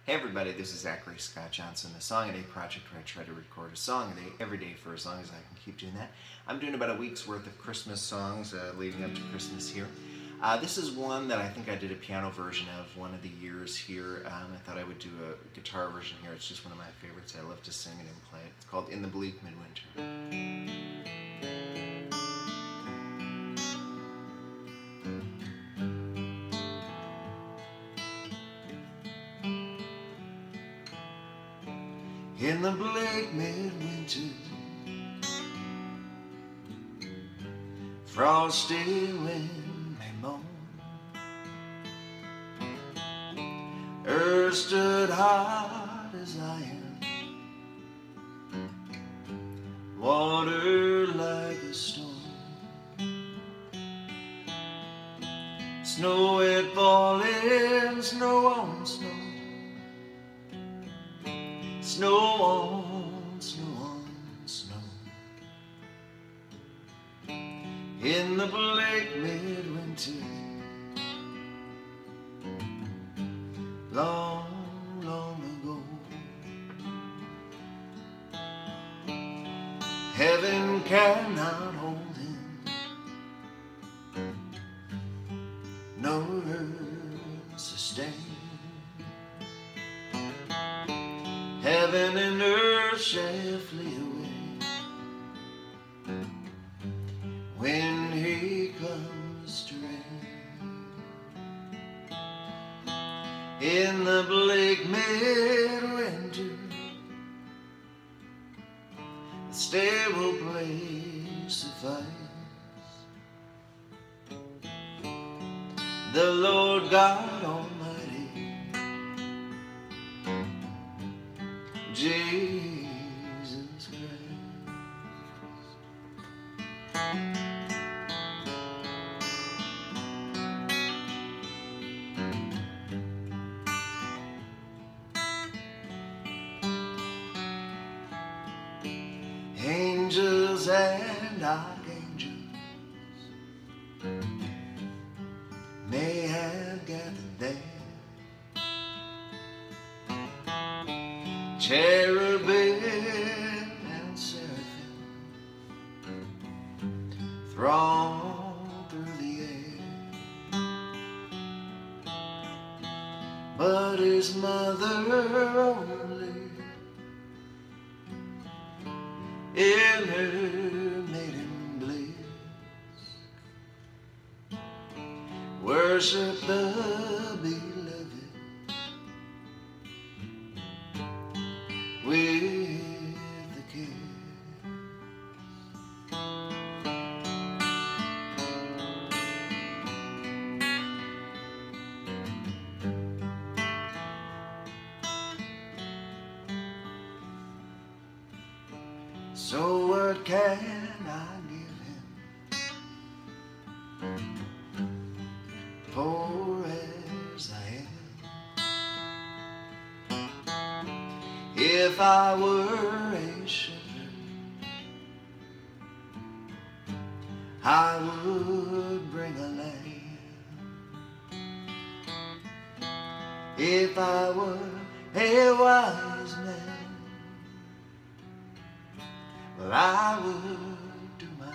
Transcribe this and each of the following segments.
Hey everybody, this is Zachary Scott Johnson, the Song a Day project where I try to record a song a day every day for as long as I can keep doing that. I'm doing about a week's worth of Christmas songs leading up to Christmas here. This is one that I think I did a piano version of one of the years here. I thought I would do a guitar version here. It's just one of my favorites. I love to sing it and play it. It's called In the Bleak Midwinter. In the bleak midwinter, frosty wind may moan, earth stood hard as iron, water like a stone, snow had fallen, snow on snow, snow on, snow on, snow. In the bleak midwinter, long, long ago, heaven cannot hold him, no earth sustain. Heaven and earth shall flee away when he comes to reign. In the bleak midwinter, a stable place suffice. The Lord God Almighty, Jesus Christ. Angels and archangels may have gathered there, cherubim and seraphim throng through the air, but his mother only in her maiden bliss worship the beloved with the kiss. So what can I give him, poor as I am? If I were a shepherd, I would bring a lamb. If I were a wise man, well, I would do my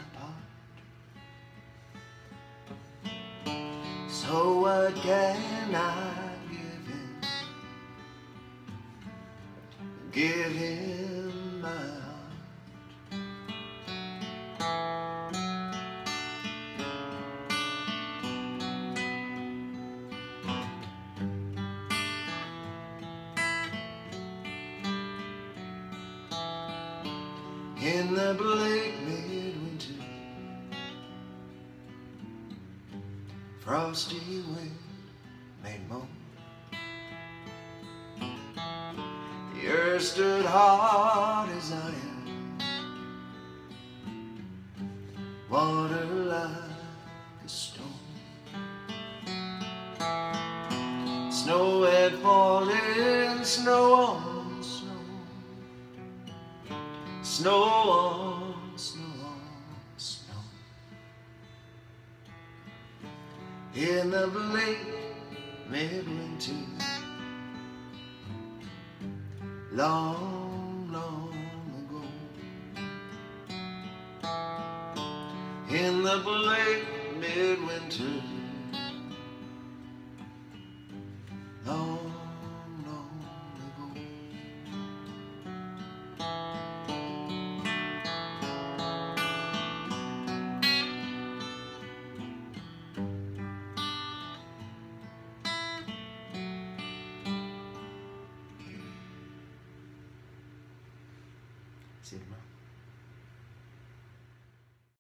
part. So what can I give him? Give him my heart. In the bleak midwinter, frosty wind may moan, the earth stood hard as iron, water like a stone, snow had fallen, snow on snow, snow on, snow on, snow. In the bleak midwinter, long, long ago. In the late midwinter, long, long ago. See you tomorrow.